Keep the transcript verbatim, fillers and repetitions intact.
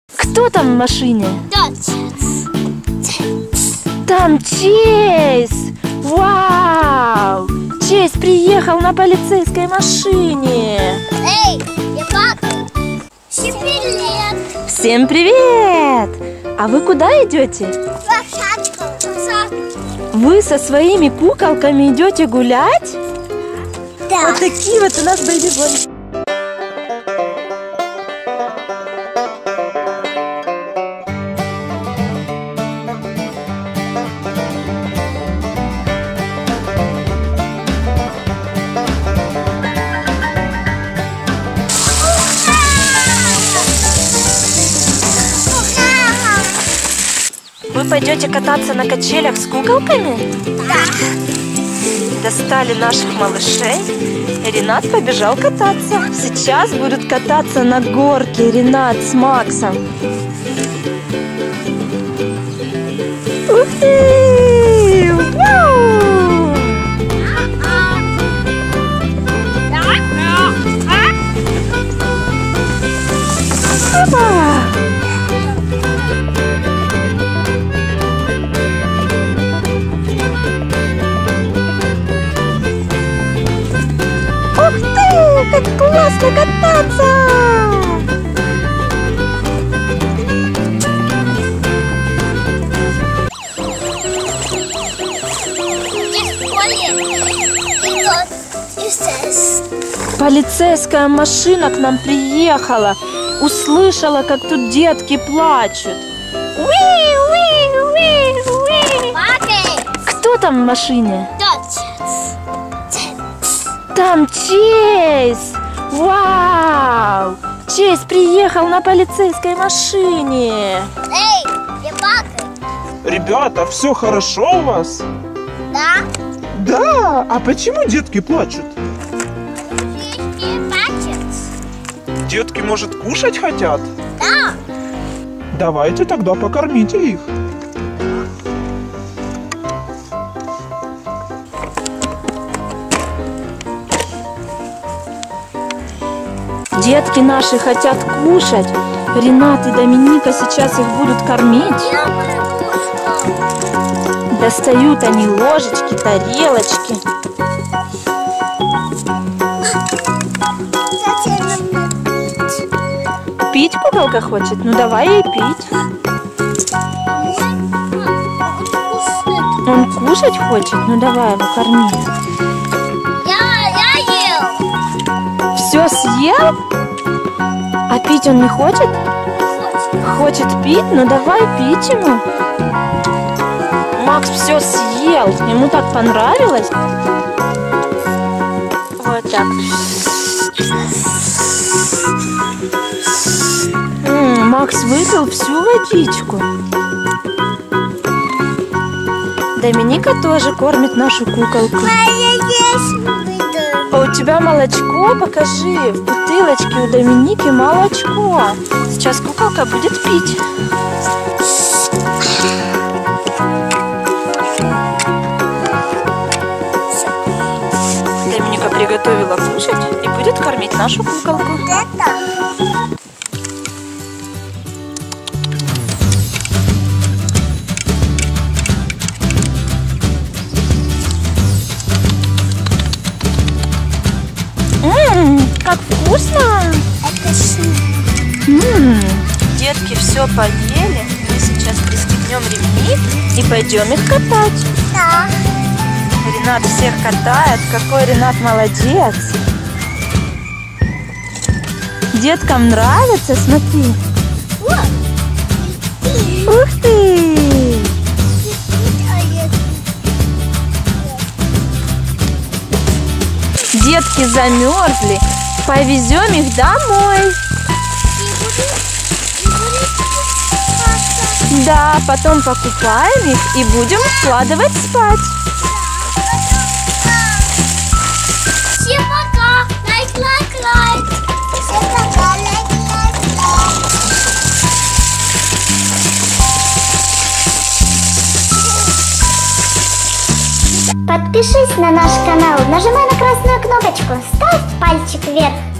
Кто там в машине? Отец. Там Чейз! Вау! Чейз приехал на полицейской машине! Эй, я папа! Всем привет! Всем привет! А вы куда идете? Лошадку. Вы со своими куколками идете гулять? Да. Вот такие вот у нас бэйби-бони. Вы пойдете кататься на качелях с куколками? Да. Достали наших малышей, и Ренат побежал кататься. Сейчас будут кататься на горке Ренат с Максом. Ух ты! Вау! Опа! Ух ты, как классно кататься! Полицейская машина к нам приехала. Услышала, как тут детки плачут. Уи, уи, уи, уи. Папа! Кто там в машине? Отец. Там Чейз! Вау! Чейз приехал на полицейской машине. Эй, я папа! Ребята, все хорошо у вас? Да? Да, а почему детки плачут? Детки, может, кушать хотят? Да. Давайте тогда покормите их. Детки наши хотят кушать. Ренат и Доминика сейчас их будут кормить. Достают они ложечки, тарелочки. Пить куколка хочет? Ну давай ей пить. Он кушать хочет? Ну давай его корми. Я, я ел. Все съел? А пить он не хочет? Хочет пить? Ну давай пить ему. Макс все съел. Ему так понравилось. Вот так. М-м, Макс выпил всю водичку. Доминика тоже кормит нашу куколку. А у тебя молочко? Покажи. В бутылочке у Доминики молочко. Сейчас куколка будет пить. Доминика приготовила кушать и будет кормить нашу куколку. Ммм, как вкусно! Ммм, детки все поели. Мы сейчас пристегнем ремни и пойдем их катать. Да. Ренат всех катает. Какой Ренат молодец! Деткам нравится, смотри. Ух ты! Детки замерзли. Повезем их домой. Да, потом покупаем их и будем укладывать спать. Всем пока! Лайк, лайк, лайк! Всем пока! Лайк, лайк, лайк! Подпишись на наш канал, нажимай на красную кнопочку, ставь пальчик вверх.